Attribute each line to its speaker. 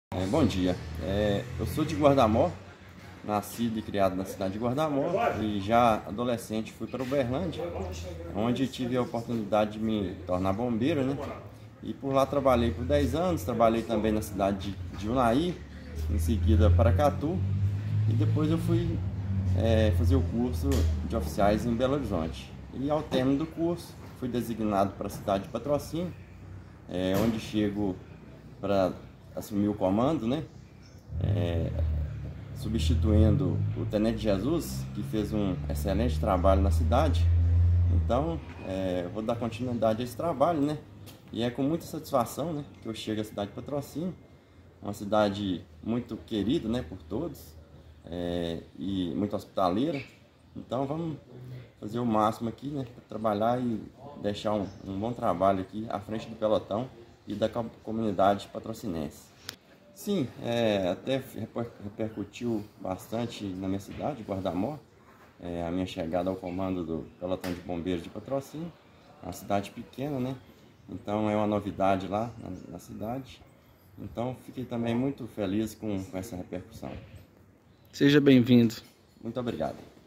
Speaker 1: Bom dia, eu sou de Guarda-Mor, nascido e criado na cidade de Guarda-Mor e já adolescente fui para Uberlândia, onde tive a oportunidade de me tornar bombeiro, né? E por lá trabalhei por 10 anos, trabalhei também na cidade de Unai, em seguida Paracatu, e depois eu fui fazer o curso de oficiais em Belo Horizonte. E ao término do curso, fui designado para a cidade de Patrocínio, onde chego para assumir o comando, né? Substituindo o Tenente Jesus, que fez um excelente trabalho na cidade. Então, vou dar continuidade a esse trabalho, né? E é com muita satisfação, né, que eu chego à cidade de Patrocínio, uma cidade muito querida, né, por todos, e muito hospitaleira. Então, vamos fazer o máximo aqui, né, para trabalhar e deixar um bom trabalho aqui à frente do pelotão e da comunidade patrocinense. Sim, até repercutiu bastante na minha cidade, Guarda-Mor, a minha chegada ao comando do pelotão de bombeiros de Patrocínio, uma cidade pequena, né? Então é uma novidade lá na cidade. Então fiquei também muito feliz com essa repercussão.
Speaker 2: Seja bem-vindo.
Speaker 1: Muito obrigado.